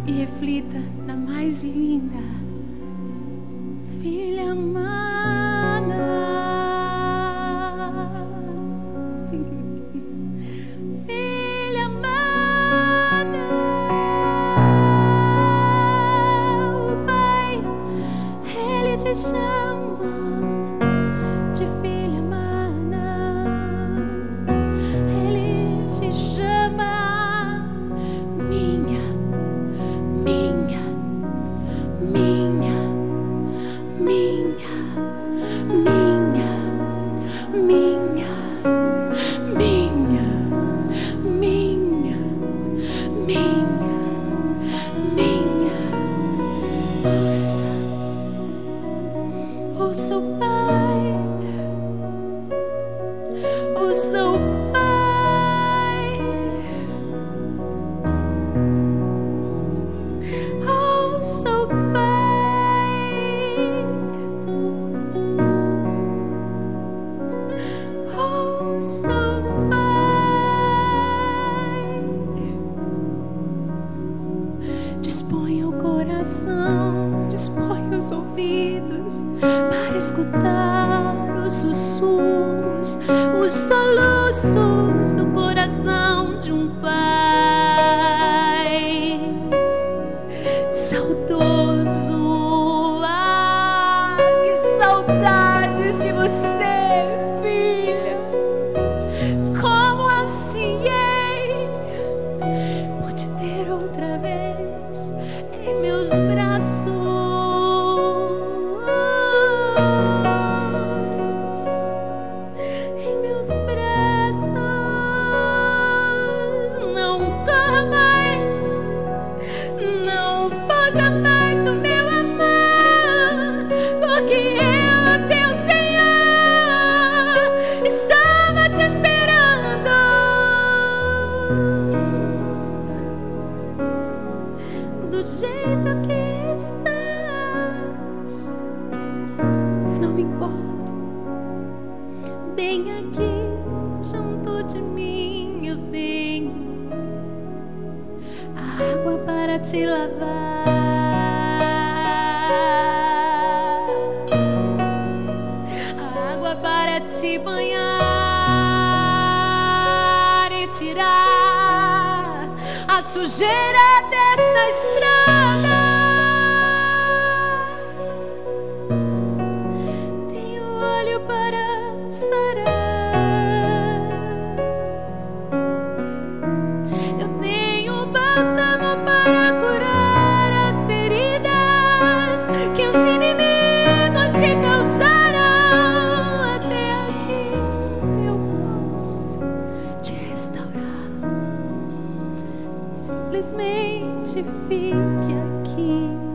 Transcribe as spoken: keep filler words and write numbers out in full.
e reflita na mais linda filha amada. Filha amada, o Pai, Ele te chama de filha amada. Ele te chama minha, minha, minha, minha, minha, minha, minha, minha, minha, minha. Ouça, ouça o Pai, ouça o Pai, ouça o Pai, ouça o Pai. Disponha o coração, disponha os ouvidos para escutar os sussurros, os soluços do coração de um Pai saudoso. Ah, que saudades de você, filha! Como ansiei por te ter outra vez em meus braços, em meus braços. Não corra mais, não fuja mais do meu amor, porque eu, teu Senhor, estava te esperando. Do jeito que estás, não me importa. Bem aqui junto de mim eu tenho água para te lavar, água para te banhar e tirar a sujeira desta estrada. Tenho óleo para sarar, eu tenho bálsamo para curar as feridas que os inimigos te causaram. Até aqui eu posso te restaurar. Simplesmente fique aqui.